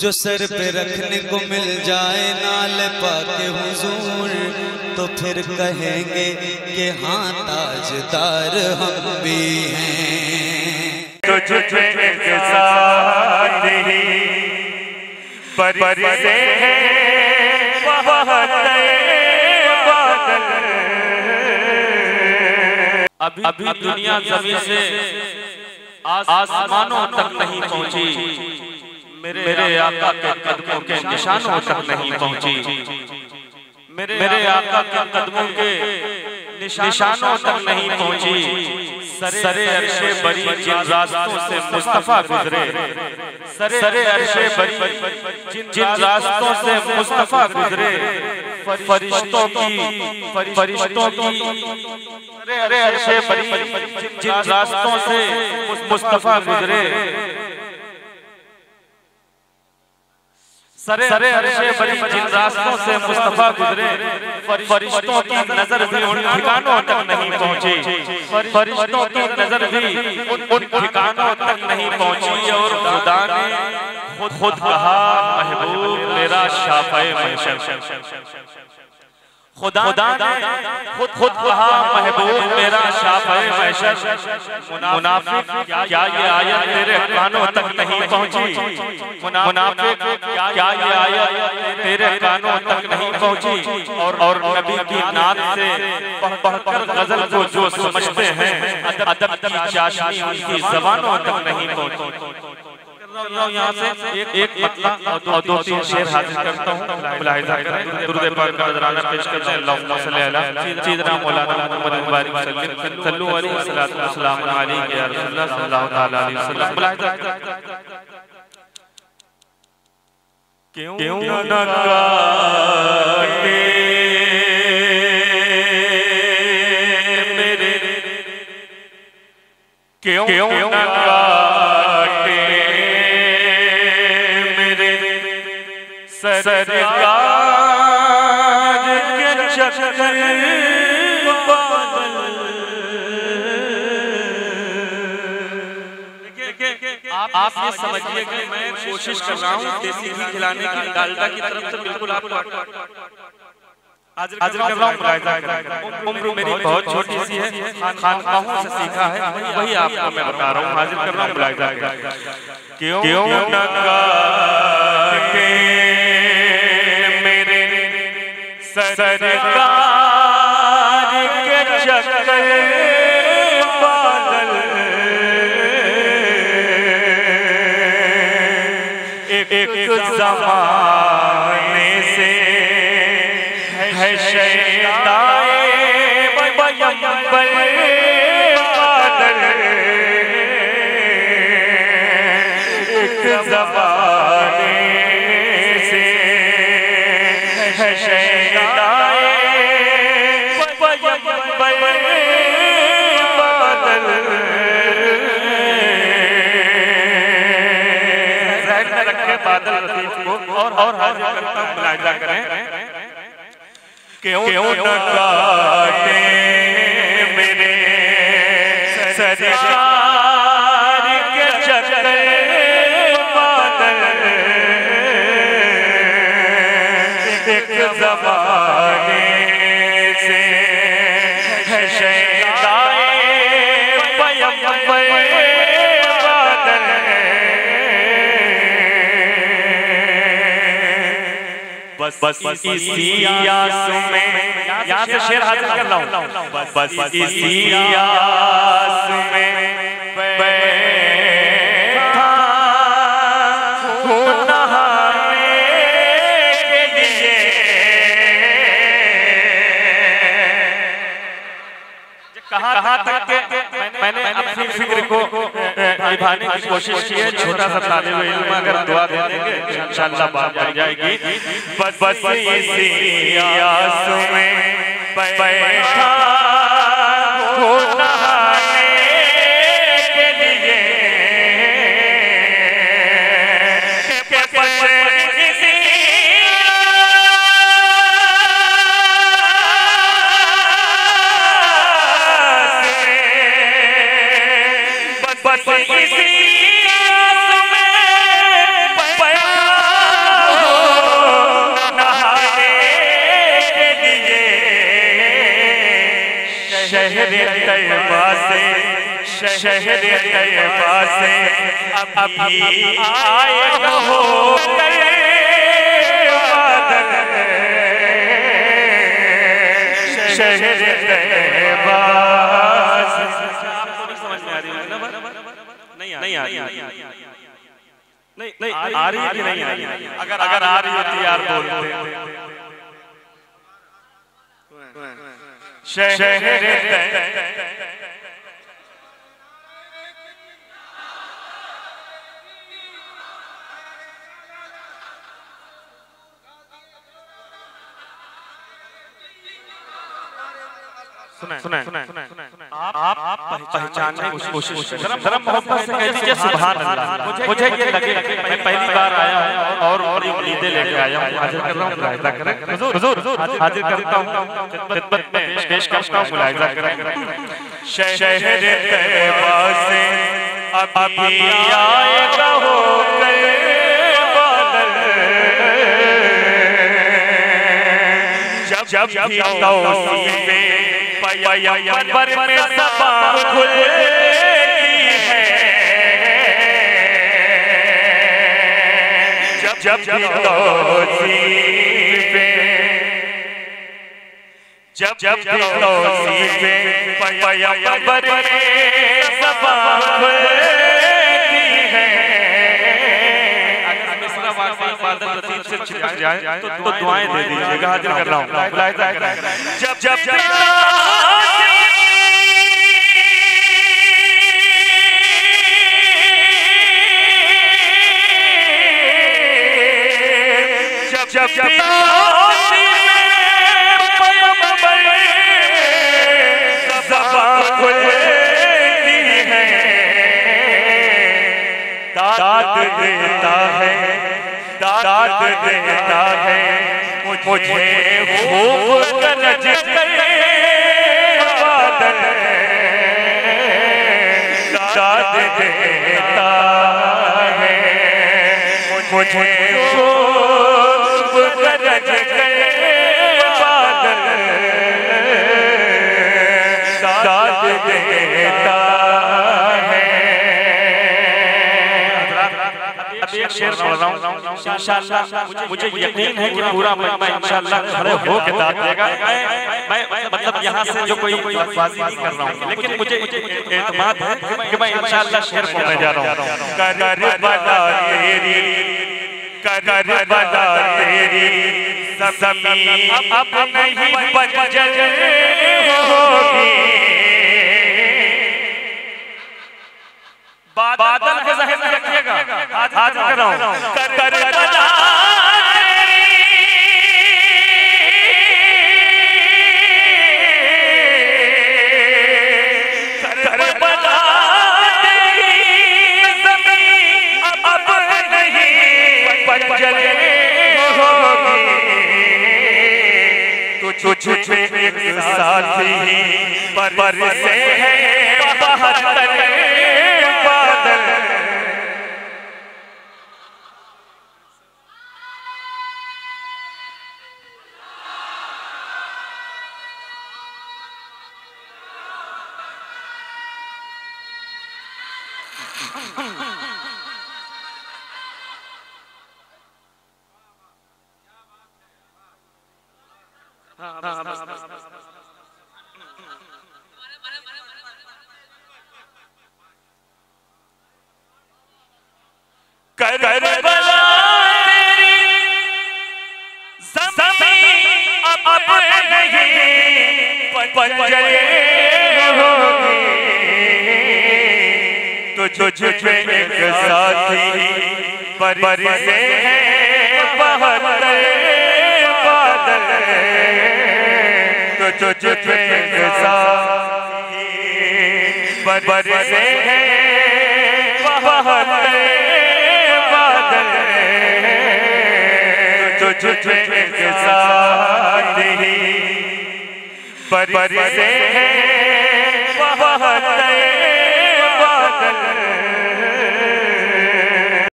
जो सर पे रखने को मिल जाए नाल पाके हुजूर, तो फिर कहेंगे कि हाँ ताजदार हम भी हैं। तुझ पे एक साथ ही बरसे बादल। अभी दुनिया जमीन से आसमानों तक नहीं पहुंची, मेरे आका के कदमों के निशानों तक नहीं पहुंची, मेरे आका के कदमों के निशानों तक नहीं पहुंची। सरे अर्शे बरी जिन रास्तों से मुस्तफा गुजरे, सरे अर्शे बरी जिन रास्तों से मुस्तफा गुजरे, फरिश्तों की सरे अर्शे बरी जिन रास्तों से मुस्तफा गुजरे, सरे अर्शे बरी जिन रास्तों से मुस्तफा गुजरे, फरिश्तों की नजर भी उन ठिकानों तक नहीं पहुंची, फरिश्तों की नजर भी उन ठिकानों तक नहीं पहुंची। और खुदा ने खुद कहा महबूब मेरा शाफ़े महशर, खुदा ने खुद कहा महबूब मेरा शाफ़े महशर। मुनाफिक क्या ये आयत तेरे कानों तक नहीं पहुंची, मुनाफिक क्या ये आयत तेरे कानों तक नहीं पहुंची। और नबी की नात से पढ़कर गजल को जो समझते हैं, अदब की चाशनी उनकी ज़बानों तक नहीं पहुंची। यहाँ से एक मतलब और दो तीन शेर हाजिर करता हूँ, मुलाहिज़ा करें। दुरूद पाक का नज़राना पेश करते हैं। अल्लाहुम्मा सल्ली अला सय्यिदना मौलाना मुहम्मद मुबारक सल्लल्लाहु अलैहि वसल्लम अलैहि या रसूलल्लाह सल्लल्लाहु अलैहि वसल्लम। मुलाहिज़ा क्यों न काटे मेरे, क्यों न काटे सरकार के चक्कर बादल। आप ये समझिए कि मैं कोशिश कर रहा हूँ देसी घी खिलाने की, डालडा की तरफ से बिल्कुल आपको हाजिर कर रहा हूँ। मुलाहिज़ा करें, उम्र मेरी बहुत छोटी सी है, खानकाहों से सीखा है, वही आपको मैं बता रहा हूँ, हाजिर कर रहा हूँ। मुलाहिज़ा करें। क्यों न काटे सरकार के चक्कर बादल, एक ज़माने से है शैताए बयंबर बादल, एक ज़माने से है शैताए बयंबर बादल। ज़हन में रखे बादल लतीफ़ को और हाजिर करता हूँ। मुलाहिज़ा करें। क्यों न काटे मेरे सरकार के चक्कर बादल, एक ज़माने से है शैताए बयंबर बादल। बस इसी आस में, यहाँ से शेर हाजिर कर रहा हूँ, बस इसी आस में बैठा हूँ नहाने के लिए। कहाँ तक के मैंने अपनी फिक्र को निभाने की कोशिश की है। छोटा सा तालिब इल्म अगर दुआ दे देंगे इंशाअल्लाह बात बन जाएगी। बस इसी आस में बैठा हूँ नहाने के लिए, बस इसी आस में बैठा शहर तैयबा से शहर तैयबा से अभी आएगा हो शहर तैयबा से। आपको नहीं समझ में आ रही है ना? नहीं आ रही, नहीं आ रही कि नहीं आ रही? अगर आ रही होती यार बोलते। शहर सुना आप पहचानने की कोशिश करें, जरा मोहब्बत से कह दीजिए सुभान अल्लाह। मुझे ये लगे मैं पहली बार आया हूँ और बड़ी उम्मीदें लेके आया हूँ। हाजिर कर रहा हूँ, मुलाहिजा करें हुजूर, हाजिर करता हूँ, खिदमत में पेश करता हूँ, मुलाहिजा करें। शहर तैयबा से अभी आएगा हो जब भी तौसीफे पैगंबर में ज़बान खुलती है, जब भी तौसीफे पैगंबर में ज़बान खुलती है। अगर मिसरा वाक़ई इबादत नसीब से छिप जाए तो दुआएं दे दीजिएगा। हाजिर कर रहा हूँ। दाद देता है मुझे खूब गरज करे बादल, दाद देता है मुझे खूब गरज करे बादल, दाद देता है। अब एक शेर सुन रहा हूँ, इंशाअल्लाह मुझे यकीन है कि पूरा मजमा इंशाअल्लाह खड़े हो के दाद देगा। मैं मतलब यहाँ से जो कोई बाजी नहीं कर रहा हूँ, लेकिन मुझे एतमाद है कि मैं इंशाअल्लाह शेर बोलने जा रहा हूँ। करबला तेरी ज़मीं अब नहीं बंजर होगी, बादल के ज़हन में रखिएगा। आज कर रहा हूँ। करबला तुझ पे एक साथी पर से है बहत्तर बादल, करबला तेरी ज़मीं अब नहीं बंजर होगी, तुझ पे एक साथी पर से है बहत्तर बादल, तुझ पे एक साथी पर से है बहत्तर बादल, तुझ पे एक साथी पर से है बहत्तर